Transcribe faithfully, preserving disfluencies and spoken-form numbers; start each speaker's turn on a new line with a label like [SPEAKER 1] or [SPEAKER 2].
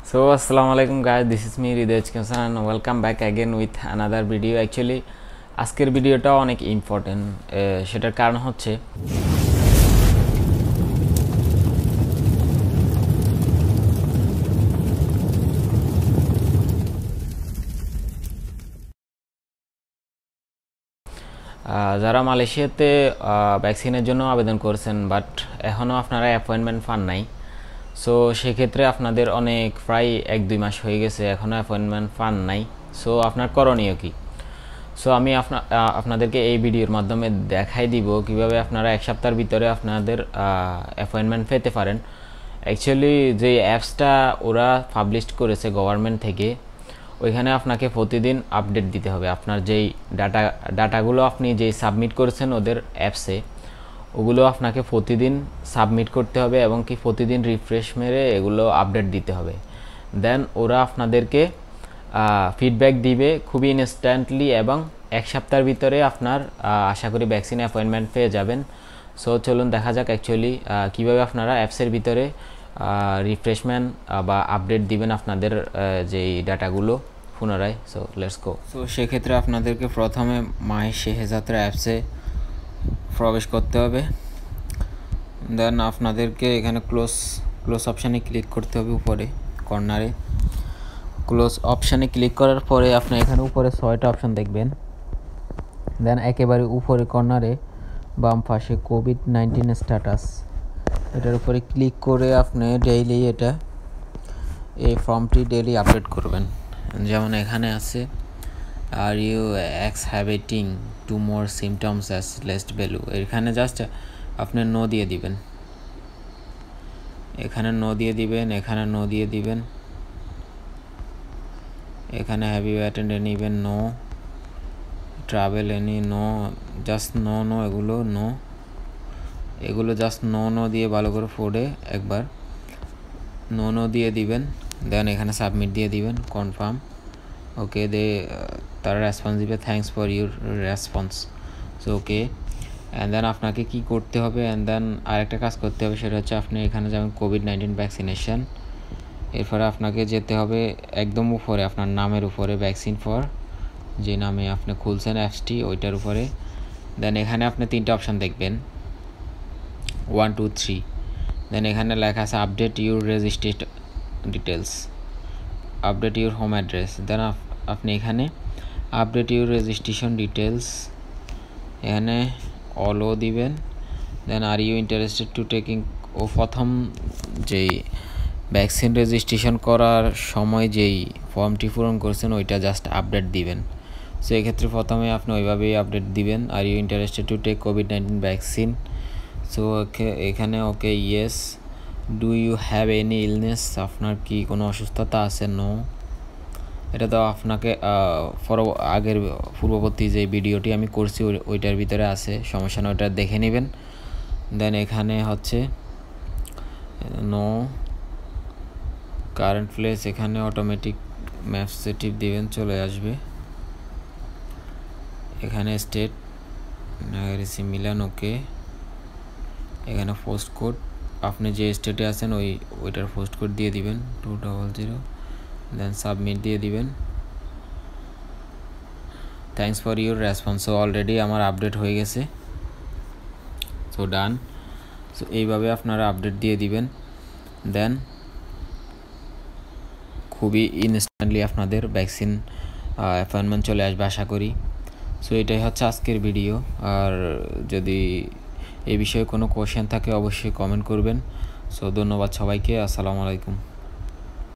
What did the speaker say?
[SPEAKER 1] So assalamualaikum guys, this is me Hridoy and welcome back again with another video. Actually আজকের ভিডিওটা অনেক important, সেটার কারণ হচ্ছে যারা মালয়েশিয়াতে ভ্যাকসিনের জন্য আবেদন করেছেন বাট এখনো আপনারা অ্যাপয়েন্টমেন্ট পান নাই। সো সেক্ষেত্রে আপনাদের অনেক প্রায় এক দুই মাস হয়ে গেছে, এখনও অ্যাপয়েন্টমেন্ট পান নাই। সো আপনার করণীয় কি? সো আমি আপনা আপনাদেরকে এই ভিডিওর মাধ্যমে দেখাই দিব কিভাবে আপনারা এক সপ্তাহের ভিতরে আপনাদের অ্যাপয়েন্টমেন্ট পেতে পারেন। অ্যাকচুয়ালি যে অ্যাপসটা ওরা পাবলিশ করেছে গভর্নমেন্ট থেকে, ওইখানে আপনাকে প্রতিদিন আপডেট দিতে হবে। আপনার যেই ডাটা ডাটাগুলো আপনি যেই সাবমিট করেছেন ওদের অ্যাপসে, ওগুলো আপনাকে প্রতিদিন সাবমিট করতে হবে এবং কি প্রতিদিন রিফ্রেশ মেরে এগুলো আপডেট দিতে হবে। দেন ওরা আপনাদেরকে ফিডব্যাক দিবে খুবই ইনস্ট্যান্টলি এবং এক সপ্তাহের ভিতরে আপনার আশা করি ভ্যাকসিন অ্যাপয়েন্টমেন্ট পেয়ে যাবেন। সো চলুন দেখা যাক অ্যাকচুয়ালি কীভাবে আপনারা অ্যাপসের ভিতরে রিফ্রেশমেন্ট বা আপডেট দিবেন আপনাদের যেই ডাটাগুলো পুনরায়। So let's go. সো সেক্ষেত্রে আপনাদেরকে প্রথমে MySejahtera অ্যাপসে প্রবেশ করতে হবে। দেন আপনাদেরকে এখানে ক্লোজ ক্লোজ অপশানে ক্লিক করতে হবে, উপরে কর্নারে ক্লোজ অপশানে ক্লিক করার পরে আপনি এখানে উপরে ছয়টা অপশান দেখবেন। দেন একেবারে উপরে কর্নারে বাম পাশে কোভিড নাইন্টিন স্ট্যাটাস, এটার উপরে ক্লিক করে আপনি ডেইলি এটা এই ফর্মটি ডেইলি আপডেট করবেন। যেমন এখানে আছে are you exhibiting two more symptoms as least value, এখানে জাস্ট আপনি নো দিয়ে দিবেন, এখানে নো দিয়ে দিবেন, এখানে নো দিয়ে দিবেন, এখানে have you attend any event no, travel any no, just no no এগুলো নো, এগুলো জাস্ট নো নো দিয়ে ভালো করে পড়ে একবার নো নো দিয়ে দিবেন। দেন এখানে সাবমিট দিয়ে দিবেন, কনফার্ম। ওকে, দে তারা রেসপন্স দিবে, thanks for your response. So okay, and then আপনাকে কি করতে হবে, অ্যান্ড দেন আরেকটা কাজ করতে হবে, সেটা হচ্ছে আপনি এখানে যাবেন কোভিড নাইন্টিন ভ্যাকসিনেশন। এরপরে আপনাকে যেতে হবে একদম উপরে আপনার নামের উপরে, ভ্যাকসিন ফর যে নামে আপনি খুলছেন অ্যাপসটি ওইটার উপরে। দেন এখানে আপনি তিনটা অপশান দেখবেন, ওয়ান টু থ্রি। দেন এখানে লেখা আছে update your registration details, update your home address. Then আপনি এখানে আপডেট ইউর রেজিস্ট্রেশন ডিটেলস, এখানে অলও দিবেন। Then are you interested to taking, ও প্রথম যেই ভ্যাকসিন রেজিস্ট্রেশন করার সময় যেই ফর্মটি পূরণ করছেন ওইটা জাস্ট আপডেট দিবেন। সো এক্ষেত্রে প্রথমে আপনি ওইভাবেই আপডেট দিবেন, are you interested to take covid nineteen vaccine. So এখানে okay yes. Do you have any illness, আপনার কি কোনো অসুস্থতা আছে? নো। এটা তো আপনাকে পর আগের পূর্ববর্তী যে ভিডিওটি আমি করছি ওইটার ভিতরে আছে, সমস্যা না, ওইটা দেখে নেবেন। দেন এখানে হচ্ছে নো। কারেন্ট প্লেস, এখানে অটোমেটিক ম্যাপসে টিপ দিবেন, চলে আসবে। এখানে স্টেট নাগারিসি মিলান, ওকে। এখানে পোস্ট কোড, আপনি যে স্টেটে আছেন ওই ওইটার পোস্ট কোড দিয়ে দিবেন, two double zero. Then submit দিয়ে দিবেন, thanks for your response. So already আমার আপডেট হয়ে গেছে, সো ডান। সো এইভাবে আপনারা আপডেট দিয়ে দিবেন। দেন খুবই ইনস্ট্যান্টলি আপনাদের ভ্যাকসিন অ্যাপয়েন্টমেন্ট চলে আসবে আশা করি। সো এটাই হচ্ছে আজকের ভিডিও। আর যদি এই বিষয়ে কোনো কোয়েশ্চেন থাকে অবশ্যই কমেন্ট করবেন। সো ধন্যবাদ সবাইকে, আসসালামু আলাইকুম।